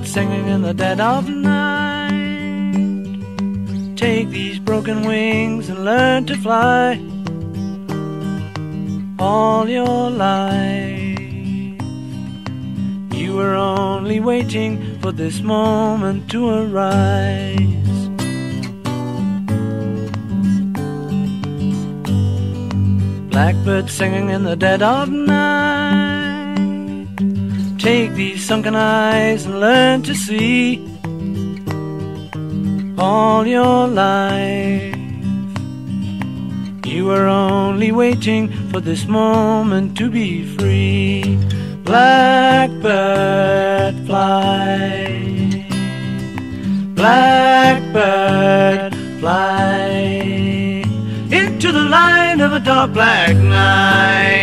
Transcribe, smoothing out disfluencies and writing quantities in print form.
Blackbird singing in the dead of night. Take these broken wings and learn to fly all your life. You were only waiting for this moment to arise. Blackbird singing in the dead of night. Take these sunken eyes and learn to see all your life. You were only waiting for this moment to be free. Blackbird fly, blackbird fly into the light of a dark black night.